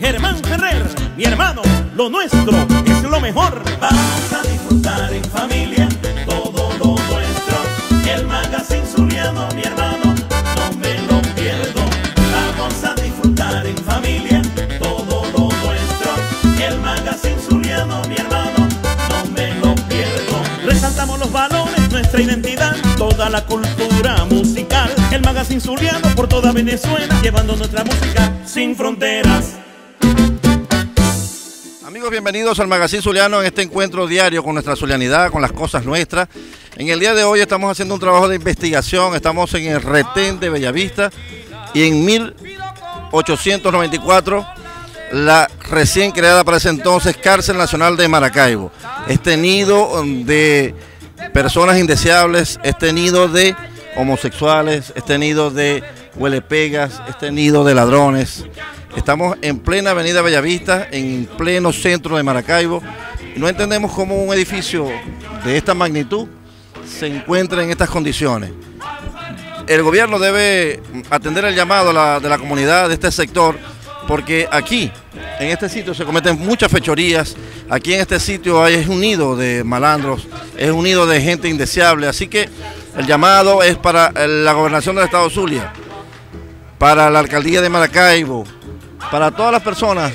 Germán Ferrer, mi hermano, lo nuestro es lo mejor. Vamos a disfrutar en familia todo lo nuestro. El Magazine Zuliano, mi hermano, no me lo pierdo. Vamos a disfrutar en familia todo lo nuestro. El Magazine Zuliano, mi hermano, no me lo pierdo. Resaltamos los valores, nuestra identidad, toda la cultura musical. El Magazine Zuliano por toda Venezuela, llevando nuestra música sin fronteras. Amigos, bienvenidos al Magazine Zuliano en este encuentro diario con nuestra zulianidad, con las cosas nuestras. En el día de hoy estamos haciendo un trabajo de investigación, estamos en el retén de Bellavista y en 1894 la recién creada para ese entonces Cárcel Nacional de Maracaibo. Este nido de personas indeseables, este nido de homosexuales, este nido de huelepegas, este nido de ladrones. Estamos en plena avenida Bellavista, en pleno centro de Maracaibo, y no entendemos cómo un edificio de esta magnitud se encuentra en estas condiciones. El gobierno debe atender el llamado de la comunidad de este sector, porque aquí, en este sitio, se cometen muchas fechorías. Aquí en este sitio es un nido de malandros, es un nido de gente indeseable. Así que el llamado es para la gobernación del estado Zulia, para la alcaldía de Maracaibo, para todas las personas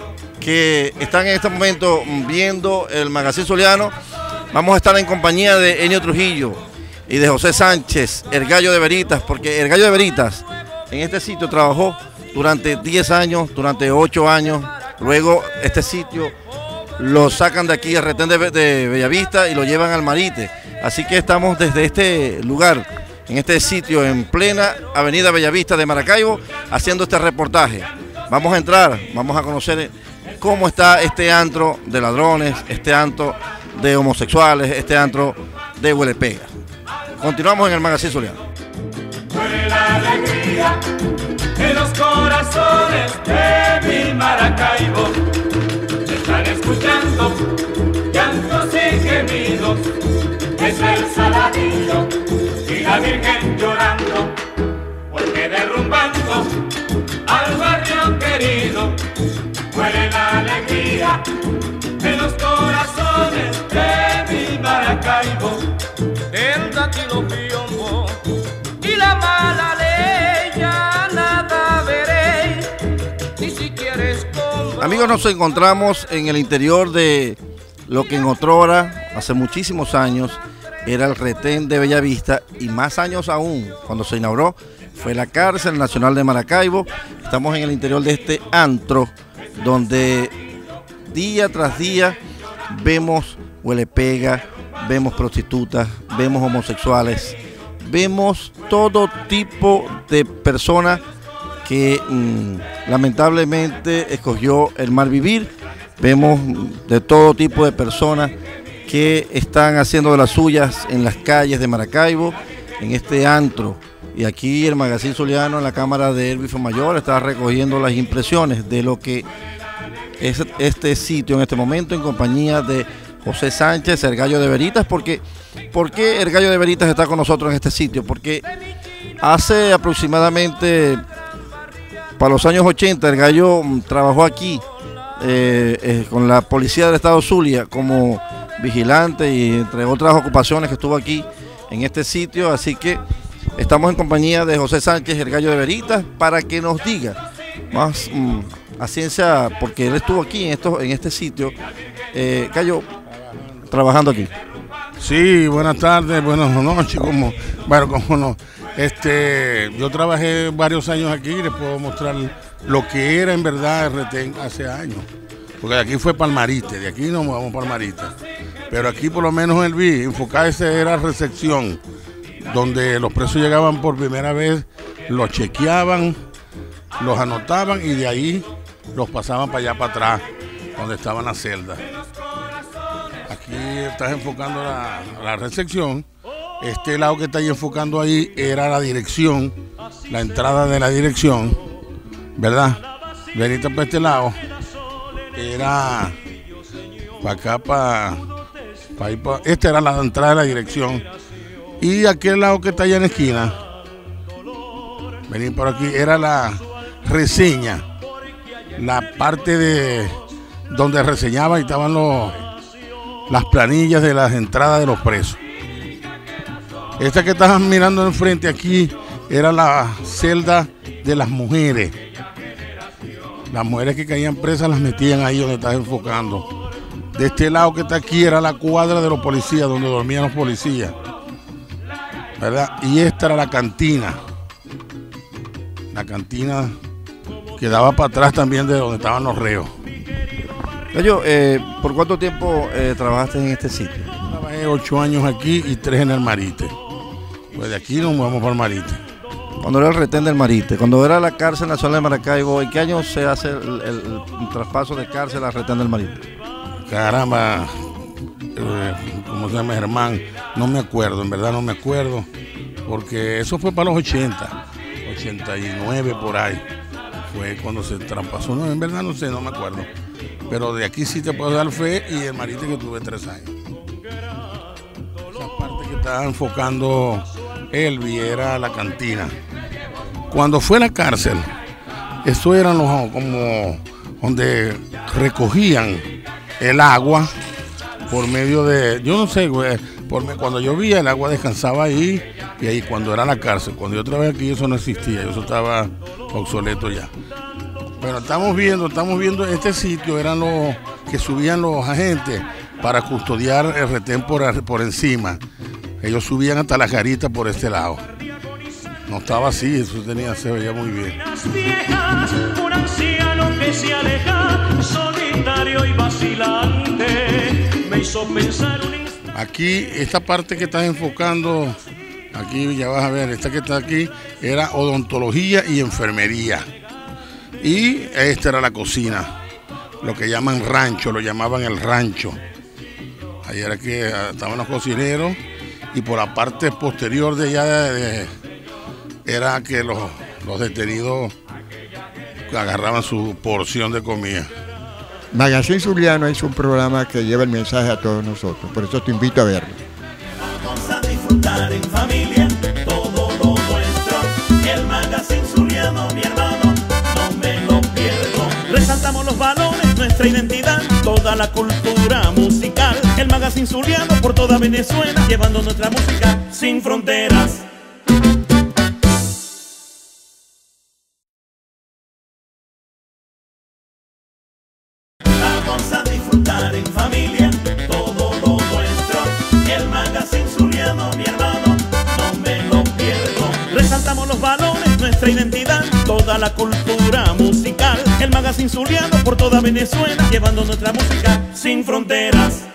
que están en este momento viendo el Magazine Zuliano. Vamos a estar en compañía de Enio Trujillo y de José Sánchez, el Gallo de Veritas, porque el Gallo de Veritas en este sitio trabajó durante 10 años, durante 8 años. Luego este sitio lo sacan de aquí al retén de Bellavista y lo llevan al Marite. Así que estamos desde este lugar, en este sitio, en plena avenida Bellavista de Maracaibo, haciendo este reportaje. Vamos a entrar, vamos a conocer cómo está este antro de ladrones, este antro de homosexuales, este antro de huelepegas. Continuamos en el Magazine Zuliano. Fue la alegría en los corazones de mi Maracaibo. Se están escuchando llantos y gemidos. Es el Saladillo y la Virgen llorando, porque derrumbando al barrio querido. Muere la alegría en los corazones de mi Maracaibo. El dátilo piombo y la mala ley, ya nada veréis, ni siquiera es como... Amigos, nos encontramos en el interior de lo que en otrora, hace muchísimos años, era el retén de Bellavista, y más años aún, cuando se inauguró, fue la Cárcel Nacional de Maracaibo. Estamos en el interior de este antro, donde día tras día vemos huelepega, vemos prostitutas, vemos homosexuales, vemos todo tipo de personas que lamentablemente escogió el mal vivir. Vemos de todo tipo de personas que están haciendo de las suyas en las calles de Maracaibo, en este antro. Y aquí el Magazine Zuliano, en la cámara de Elvis Mayor, está recogiendo las impresiones de lo que es este sitio en este momento, en compañía de José Sánchez, el Gallo de Veritas. ¿Por qué el Gallo de Veritas está con nosotros en este sitio? Porque hace aproximadamente, para los años 80, el Gallo trabajó aquí con la policía del estado Zulia como vigilante, y entre otras ocupaciones que estuvo aquí en este sitio. Así que estamos en compañía de José Sánchez, el Gallo de Veritas, para que nos diga más a ciencia, porque él estuvo aquí en este sitio. Gallo, trabajando aquí. Sí, buenas tardes, buenas noches, cómo no. Yo trabajé varios años aquí y les puedo mostrar lo que era en verdad el retén hace años. Porque de aquí fue Palmarite, de aquí nos vamos a Palmarite. Pero aquí por lo menos en el BI, enfocarse era recepción, donde los presos llegaban por primera vez, los chequeaban, los anotaban y de ahí los pasaban para allá para atrás, donde estaban las celdas. Aquí estás enfocando la recepción. Este lado que está ahí enfocando ahí era la dirección, la entrada de la dirección, ¿verdad? Veniste para este lado, era para acá, para ir para... Esta era la entrada de la dirección. Y aquel lado que está allá en la esquina, venir por aquí, era la reseña. la parte de donde reseñaban y estaban las planillas de las entradas de los presos. Esta que estaban mirando enfrente aquí era la celda de las mujeres. Las mujeres que caían presas las metían ahí donde estás enfocando. De este lado que está aquí era la cuadra de los policías, donde dormían los policías, ¿verdad? Y esta era la cantina. La cantina que daba para atrás también de donde estaban los reos. Gallo, ¿por cuánto tiempo trabajaste en este sitio? Trabajé 8 años aquí y 3 en el Marite. Pues de aquí nos vamos para el Marite. Cuando era el retén del Marite, cuando era la cárcel nacional de Maracaibo, ¿en qué año se hace el traspaso de cárcel al retén del Marite? Caramba, ¿cómo se llama, Germán? No me acuerdo, en verdad no me acuerdo, porque eso fue para los 80, 89 por ahí, fue cuando se traspasó, no, en verdad no sé, no me acuerdo, pero de aquí sí te puedo dar fe y el Marite que tuve 3 años. Esa parte que estaba enfocando Elvi era la cantina. Cuando fue a la cárcel, eso eran los como donde recogían el agua por medio de, yo no sé, güey, cuando llovía el agua descansaba ahí, y ahí cuando era la cárcel, cuando yo trabajé aquí eso no existía, eso estaba obsoleto ya. Bueno, estamos viendo este sitio, eran los que subían los agentes para custodiar el retén por encima. Ellos subían hasta las garitas por este lado. No estaba así, eso se veía muy bien. Un anciano que se aleja, solitario y vacilante, me hizo pensar un instante. Aquí, esta parte que estás enfocando, aquí ya vas a ver, esta que está aquí, era odontología y enfermería. Y esta era la cocina, lo que llaman rancho, lo llamaban el rancho. Ahí era que estaban los cocineros y por la parte posterior de allá era que los detenidos agarraban su porción de comida. Magazine Zuliano es un programa que lleva el mensaje a todos nosotros, por eso te invito a verlo. Vamos a disfrutar en familia todo lo nuestro. El Magazine Zuliano, mi hermano, no me lo pierdo. Resaltamos los valores, nuestra identidad, toda la cultura musical. El Magazine Zuliano por toda Venezuela, llevando nuestra música sin fronteras. Vamos a disfrutar en familia todo lo nuestro. El Magazine Zuliano, mi hermano, no me lo pierdo. Resaltamos los valores, nuestra identidad, toda la cultura musical. El Magazine Zuliano por toda Venezuela, llevando nuestra música sin fronteras.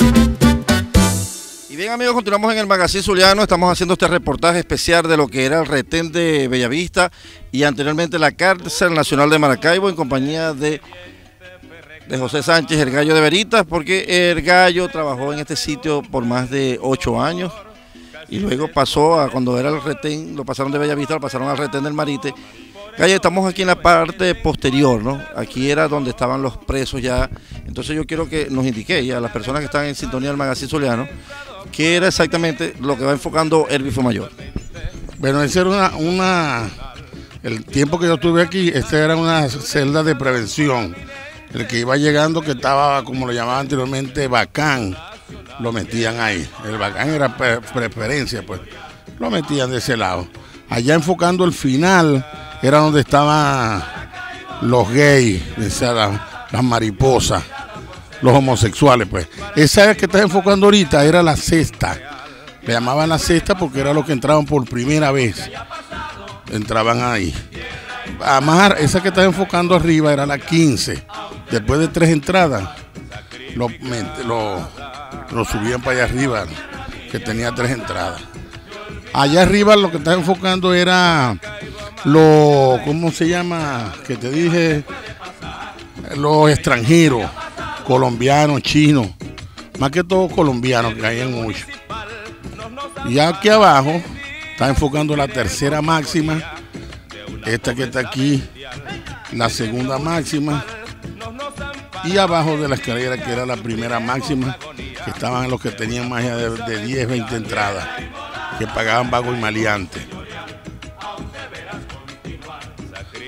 Y bien, amigos, continuamos en el Magazine Zuliano. Estamos haciendo este reportaje especial de lo que era el retén de Bellavista y anteriormente la cárcel nacional de Maracaibo, en compañía de José Sánchez, el Gallo de Veritas, porque el Gallo trabajó en este sitio por más de 8 años y luego pasó a, cuando era el retén, lo pasaron de Bellavista, lo pasaron al retén del Marite. Gallo, estamos aquí en la parte posterior, ¿no? Aquí era donde estaban los presos ya. Entonces yo quiero que nos indique ya a las personas que están en sintonía del Magazine Zuliano qué era exactamente lo que va enfocando Elvi Fumayor. Bueno, ese era el tiempo que yo estuve aquí, esta era una celda de prevención. El que iba llegando, que estaba, como lo llamaban anteriormente, bacán, lo metían ahí. El bacán era preferencia, pues, lo metían de ese lado. Allá enfocando el final, era donde estaban los gays, las mariposas, los homosexuales, pues. Esa que está enfocando ahorita era la cesta. Le llamaban la cesta porque era los que entraban por primera vez. Entraban ahí. Además, esa que está enfocando arriba era la 15. Después de 3 entradas, lo subían para allá arriba, que tenía 3 entradas. Allá arriba lo que está enfocando era ¿cómo se llama? Que te dije, los extranjeros, colombianos, chinos, más que todo colombianos, que caían mucho. Y aquí abajo está enfocando la tercera máxima, esta que está aquí, la segunda máxima, y abajo de la escalera, que era la primera máxima, que estaban los que tenían más de 10, 20 entradas, que pagaban vago y maleante.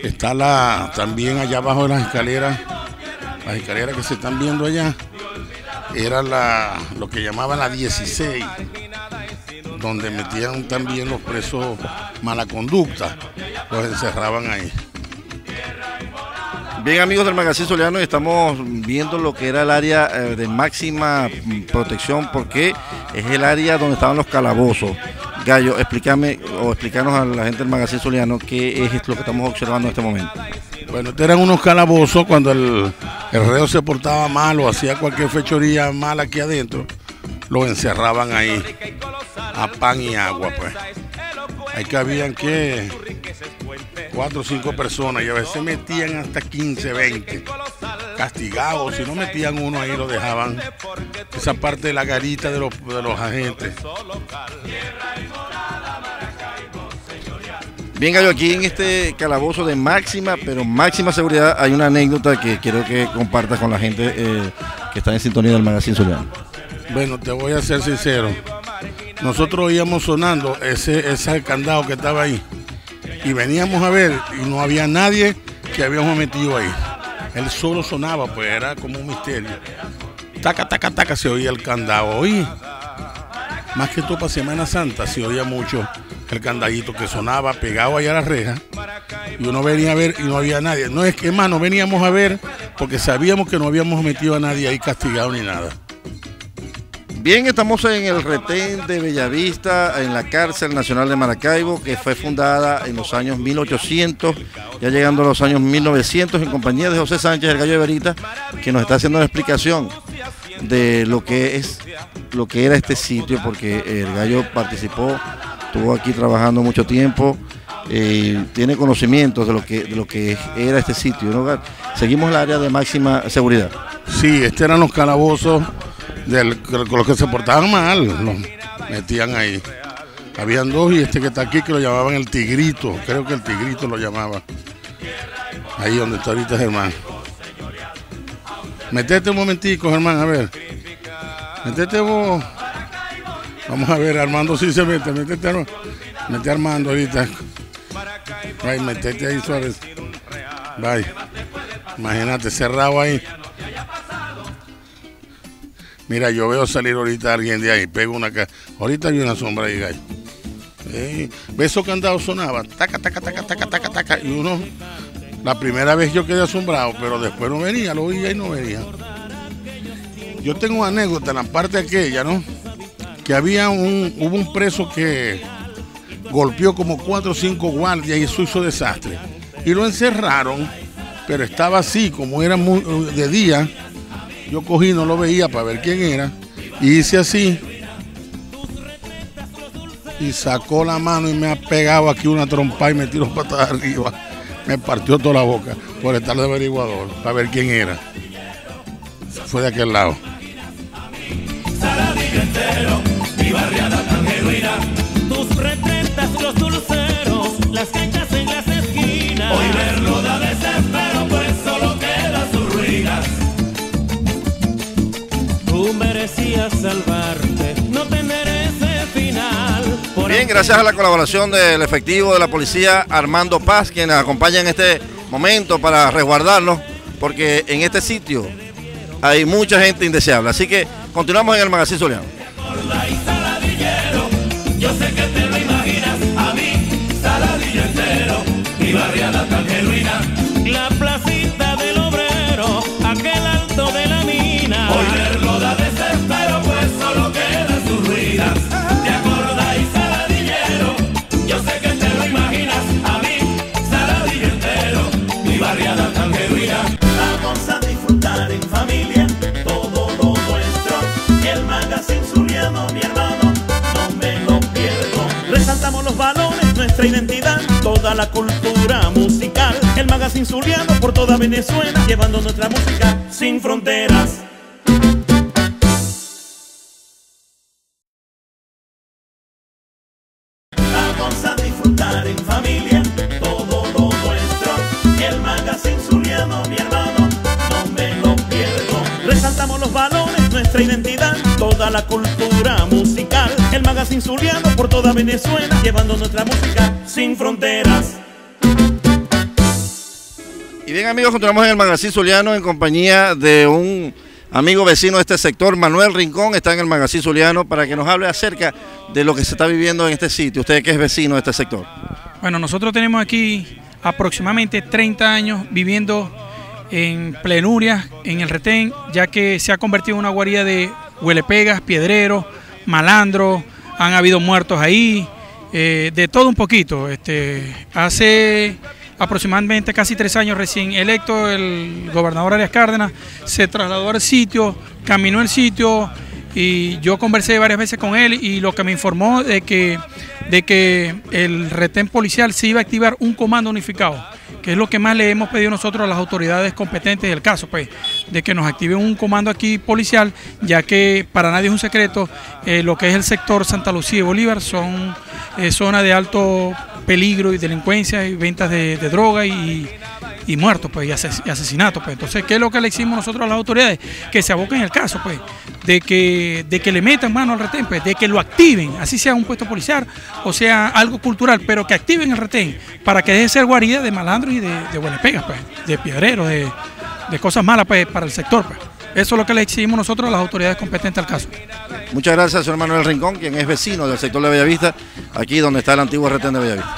Está también allá abajo de las escaleras que se están viendo allá, era lo que llamaban la 16, donde metían también los presos mala conducta, los encerraban ahí. Bien, amigos del Magazine Zuliano, estamos viendo lo que era el área de máxima protección, porque es el área donde estaban los calabozos. Gallo, explícanos a la gente del Magazine Zuliano qué es lo que estamos observando en este momento. Bueno, estos eran unos calabozos cuando el reo se portaba mal o hacía cualquier fechoría mala aquí adentro, lo encerraban ahí a pan y agua, pues. Ahí cabían que 4 o 5 personas y a veces metían hasta 15, 20 castigados. Si no metían uno ahí, lo dejaban esa parte de la garita de los agentes. Bien, Gallo, aquí en este calabozo de máxima, pero máxima seguridad, hay una anécdota que quiero que compartas con la gente que está en sintonía del Magazine Zuliano. Bueno, te voy a ser sincero. Nosotros oíamos sonando ese candado que estaba ahí y veníamos a ver y no había nadie que habíamos metido ahí. Él solo sonaba, pues era como un misterio. Taca, taca, taca, se oía el candado. Oí, más que todo para Semana Santa se oía mucho el candadito que sonaba pegado allá a la reja y uno venía a ver y no había nadie. No es que más, no veníamos a ver porque sabíamos que no habíamos metido a nadie ahí castigado ni nada. Bien, estamos en el retén de Bellavista, en la Cárcel Nacional de Maracaibo, que fue fundada en los años 1800, ya llegando a los años 1900, en compañía de José Sánchez, el Gallo de Verita, que nos está haciendo una explicación de lo que era este sitio, porque el Gallo participó, estuvo aquí trabajando mucho tiempo, tiene conocimientos de lo que era este sitio, ¿no? Seguimos el área de máxima seguridad. Sí, eran los calabozos. Con los que se portaban mal, los metían ahí. Habían 2 y este que está aquí que lo llamaban el Tigrito, creo que el Tigrito lo llamaba. Ahí donde está ahorita Germán. Metete un momentico, Germán, a ver. Metete vos. Vamos a ver, Armando sí se mete, mete Armando ahorita. Ay, metete ahí suave. Bye. Imagínate, cerrado ahí. Mira, yo veo salir ahorita alguien de ahí, pego una cara. Ahorita hay una sombra ahí, Gallo. ¿Ves esos candados sonaban? Taca, taca, taca, taca, taca, taca. Y uno, la primera vez yo quedé asombrado, pero después no venía, lo oía y no venía. Yo tengo una anécdota en la parte aquella, ¿no? Que hubo un preso que golpeó como 4 o 5 guardias y eso hizo desastre. Y lo encerraron, pero estaba así, como era muy de día. Yo cogí, no lo veía para ver quién era, y hice así, y sacó la mano y me ha pegado aquí una trompa y me tiró patada arriba. Me partió toda la boca por estar de averiguador, para ver quién era. Fue de aquel lado. Mi barriada tan genuina, tus retretas, los dulceros, las canchas en las esquinas. Hoy verlo da desespero, pues solo quedan sus ruinas. Tú merecías salvarte, no tener ese final. Bien, gracias a la colaboración del efectivo de la policía Armando Paz, quien nos acompaña en este momento para resguardarnos, porque en este sitio hay mucha gente indeseable. Así que continuamos en el Magazine Zuliano. Yo sé que te lo imaginas, a mí, Saladillo entero, mi barriada tan genuina. La placita del obrero, aquel alto de la mina. Hoy verlo da desespero, pues solo quedan sus ruinas. ¿Te acordáis, Saladillero? Yo sé que te lo imaginas, a mí, Saladillo entero, mi barriada tan genuina. Vamos a disfrutar en familia todo lo nuestro, el Magazine Zuliano, mi hermano, no me lo pierdo. Resaltamos los valores, nuestra identidad, toda la cultura musical. El Magazine Zuliano por toda Venezuela, llevando nuestra música sin fronteras. Vamos a disfrutar en familia todo lo nuestro, el Magazine Zuliano, mi hermano, no me lo pierdo. Resaltamos los valores, nuestra identidad, toda la cultura musical. El Magazine Zuliano por toda Venezuela, llevando nuestra música sin fronteras. bien, amigos, continuamos en el Magazine Zuliano en compañía de un amigo vecino de este sector, Manuel Rincón, está en el Magazine Zuliano para que nos hable acerca de lo que se está viviendo en este sitio. Usted que es vecino de este sector. Bueno, nosotros tenemos aquí aproximadamente 30 años viviendo en plenuria en el Retén, ya que se ha convertido en una guarida de huelepegas, piedreros, malandros, han habido muertos ahí, de todo un poquito. Hace aproximadamente casi 3 años recién electo el gobernador Arias Cárdenas, se trasladó al sitio, caminó el sitio y yo conversé varias veces con él y lo que me informó de que el retén policial se iba a activar un comando unificado, que es lo que más le hemos pedido nosotros a las autoridades competentes del caso, pues, de que nos activen un comando aquí policial, ya que para nadie es un secreto, lo que es el sector Santa Lucía y Bolívar son zonas de alto peligro y delincuencia y ventas de droga y muertos, pues, y asesinatos, pues. Entonces, ¿qué es lo que le decimos nosotros a las autoridades? Que se aboquen el caso, pues, de que le metan mano al retén, pues, de que lo activen, así sea un puesto policial o sea algo cultural, pero que activen el retén para que deje de ser guarida de malandros y de huelepegas, pues, de piedreros, de cosas malas, pues, para el sector, pues. Eso es lo que le exigimos nosotros a las autoridades competentes al caso. Muchas gracias, señor Manuel Rincón, quien es vecino del sector de Bellavista, aquí donde está el antiguo retén de Bellavista.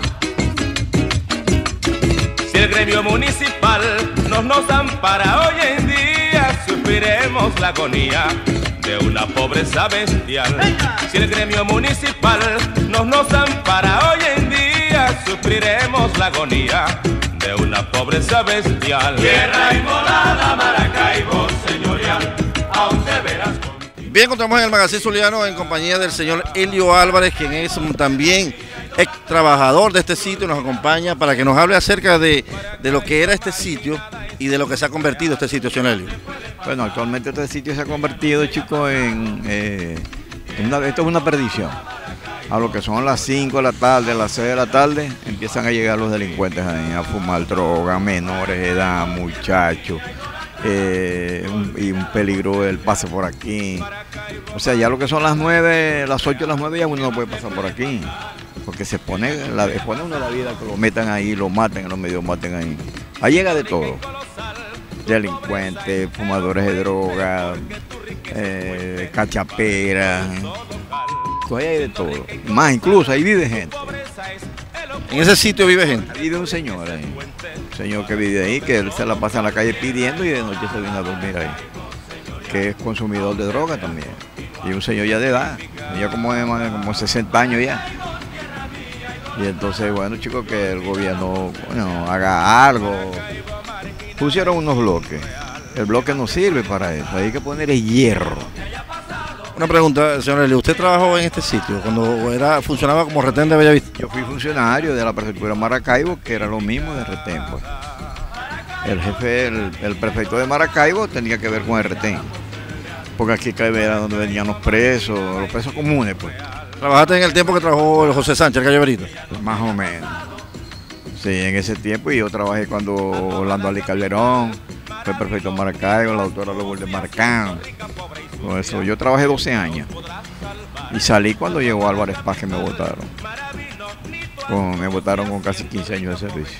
Si el gremio municipal nos ampara hoy en día, sufriremos la agonía de una pobreza bestial. Si el gremio municipal nos ampara hoy en día, sufriremos la agonía de una pobreza bestial. Tierra inmolada, Maracaibo, señorial, aún te verás. Bien, continuamos en el Magazine Zuliano en compañía del señor Elio Álvarez, quien es también ex trabajador de este sitio y nos acompaña para que nos hable acerca de lo que era este sitio y de lo que se ha convertido este sitio, señor Elio. Bueno, actualmente este sitio se ha convertido, chicos, esto es una perdición. A lo que son las 5 de la tarde, las 6 de la tarde, empiezan a llegar los delincuentes ahí, a fumar droga, menores de edad, muchachos, y un peligro el pase por aquí. O sea, ya lo que son las 9, las 8 de las 9 ya uno no puede pasar por aquí, porque se pone uno la vida que lo metan ahí, lo maten, en los medios maten ahí. Ahí llega de todo. Delincuentes, fumadores de droga, cachaperas, pues ahí hay de todo. Más incluso, ahí vive gente. En ese sitio vive gente. Ahí vive un señor ahí. Un señor que vive ahí, que él se la pasa en la calle pidiendo y de noche se viene a dormir ahí. Que es consumidor de droga también. Y un señor ya de edad, ya como 60 años ya. Y entonces, bueno, chicos, que el gobierno, bueno, haga algo. Pusieron unos bloques. El bloque no sirve para eso, hay que poner el hierro. Una pregunta, señor Elio, ¿usted trabajó en este sitio cuando funcionaba como retén de Bellavista? Yo fui funcionario de la prefectura de Maracaibo, que era lo mismo de retén, pues. El jefe, el prefecto de Maracaibo tenía que ver con el retén, porque aquí era donde venían los presos comunes, pues. ¿Trabajaste en el tiempo que trabajó el José Sánchez, el Calle Berito? Más o menos. Sí, en ese tiempo, y yo trabajé cuando Orlando Ali Calderón fue prefecto de Maracaibo, la doctora Lourdes Marcán. Con eso, yo trabajé 12 años y salí cuando llegó Álvarez Paz, que me votaron. Me votaron con casi 15 años de servicio.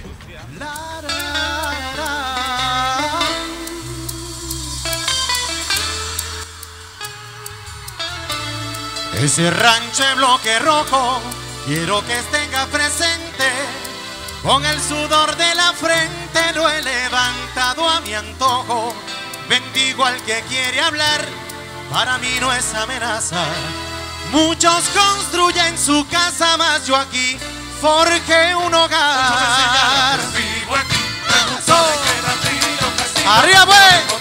Ese rancho de bloque rojo quiero que tenga presente. Con el sudor de la frente lo he levantado a mi antojo. Bendigo al que quiere hablar, para mí no es amenaza. Muchos construyen su casa, mas yo aquí forjé un hogar. ¡Arriba, pues!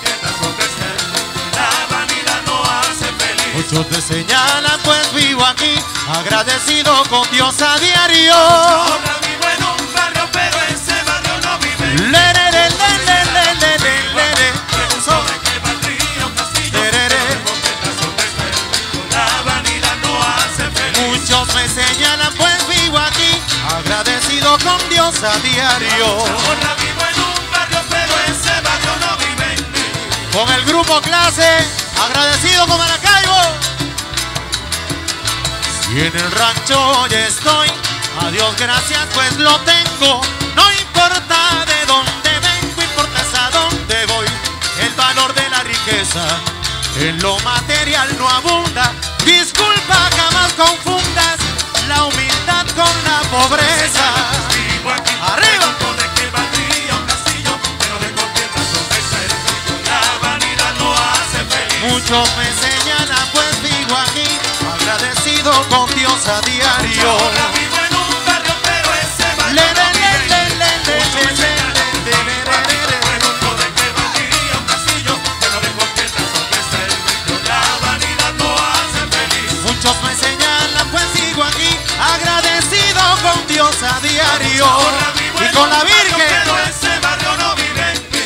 Muchos te señalan, pues vivo aquí, agradecido con Dios a diario. Ahora vivo en un barrio, pero ese barrio no vive. Muchos me señalan, pues vivo aquí, agradecido con Dios a diario. Ahora vivo en un barrio, pero ese barrio no vive en mí. Con el grupo Clase, agradecido con Maracaibo. Y en el rancho ya estoy, a Dios gracias pues lo tengo. No importa de dónde vengo. riqueza, en lo material no abunda. Disculpa, jamás confundas la humildad con la pobreza. ¡Arriba! Muchos me señalan, pues vivo aquí, agradecido con Dios a diario. Ahora vivo en un barrio, pero ese barrio no vive. Muchos me señalan, pregunto de qué valdría un castillo, pero de cualquier razón que sea el brillo, la vanidad no hace feliz. Muchos me señalan, pues sigo aquí, agradecido con Dios a diario. Y con la Virgen. Pero ese barrio no vive en mí.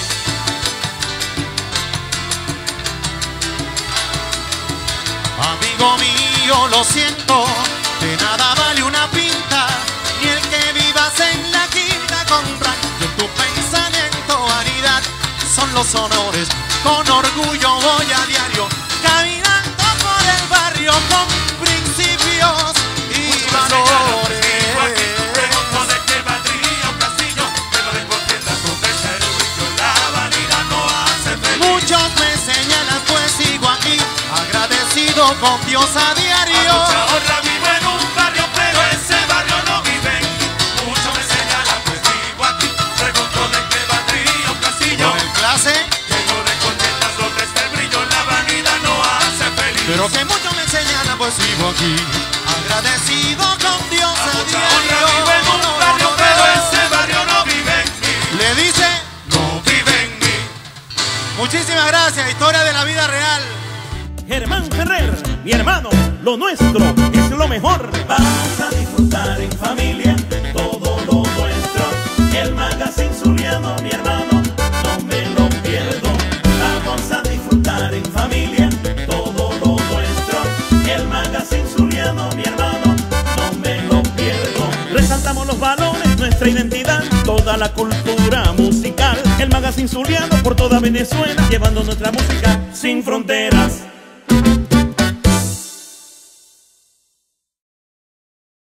Amigo mío, lo siento, de nada vale una pinta, ni el que vivas en la quinta con rancho. En tu pensamiento, vanidad, son los honores. Con orgullo voy a diario, caminando por el barrio con principios y valores. Pregunto de qué valdría un castillo, pero de cualquier razón que sea el brillo, la vanidad no hace feliz. Muchos me señalan, pues sigo aquí, agradecido con Dios a diario. Ahora vivo en un barrio, pero ese barrio no vive en mí. Muchos me señalan, pues vivo aquí. Pregunto de qué valdría un castillo. Con el clase, Llego de contentas donde está el brillo, la vanidad no hace feliz. pero que muchos me señalan, pues sigo aquí, agradecido con Dios a Ahora vivo en un barrio, diario. pero ese barrio no vive en mí. Le dice, No vive en mí. muchísimas gracias, historia de la vida real. Germán Ferrer, mi hermano, lo nuestro es lo mejor. Vamos a disfrutar en familia todo lo nuestro. El magazine zuliano, mi hermano, no me lo pierdo. Vamos a disfrutar en familia todo lo nuestro. El magazine zuliano, mi hermano, no me lo pierdo. Resaltamos los valores, nuestra identidad, toda la cultura musical. El magazine zuliano por toda Venezuela, llevando nuestra música sin fronteras.